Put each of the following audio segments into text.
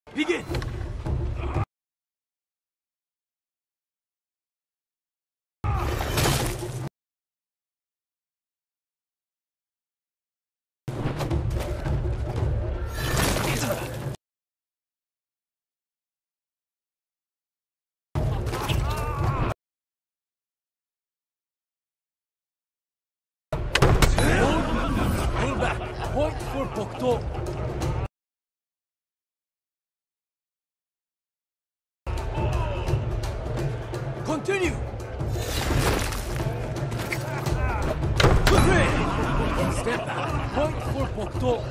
Begin! Pull back. Point for Bokto. Continue. Step back. Point for Bokto.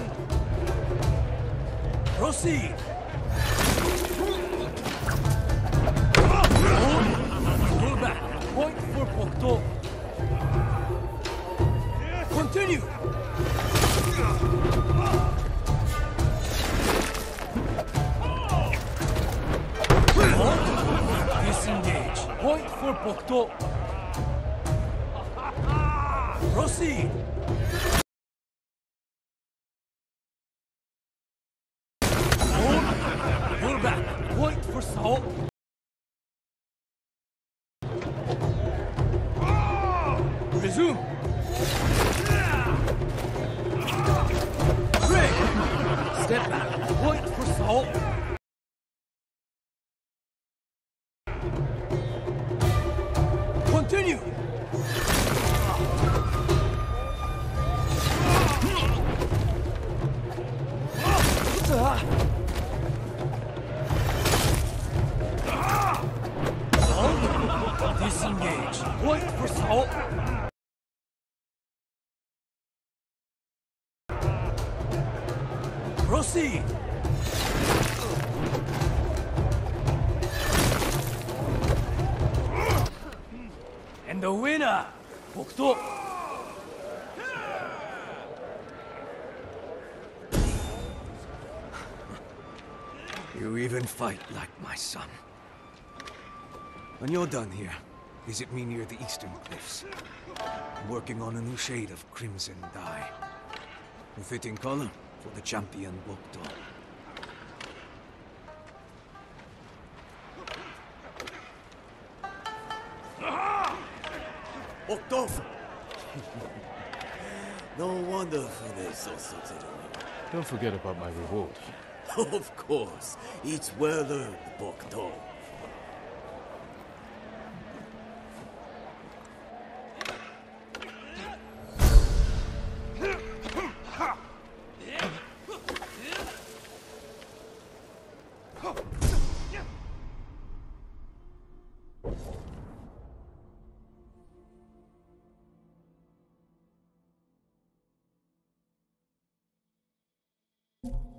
Proceed. Pull back. Point for Bokto. Continue. Disengage. Point for Bokto. Proceed. Pull back. Point for Sao. Resume. Break. Step back. Point for Sao. Continue. Disengage. Point for Sao. Proceed. And the winner, Bokto. You even fight like my son. When you're done here, visit me near the eastern cliffs. I'm working on a new shade of crimson dye. A fitting color for the champion Bokto. Bokto! No wonder they're so suited. Don't forget about my reward. Of course, it's well earned, Bokto. You